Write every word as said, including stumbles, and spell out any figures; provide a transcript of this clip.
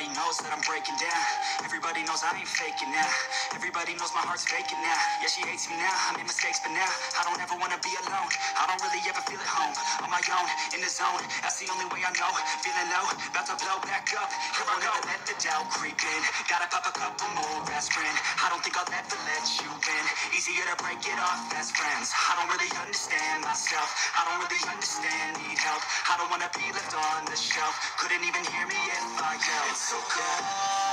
Everybody knows that I'm breaking down. Everybody knows I ain't faking now. Everybody knows my heart's faking now. Yeah, she hates me now. I made mistakes, but now I don't ever wanna be alone. I don't really ever feel at home. On my own, in the zone. That's the only way I know. Feeling low, about to blow back up. Here I go. Let the doubt creep in. Gotta pop a couple more aspirin. I don't think I'll ever let you in. Easier to break it off as friends. I don't really understand myself. I don't really understand, need help. I don't wanna be left on the shelf. Couldn't even hear me if I yelled. It's so cold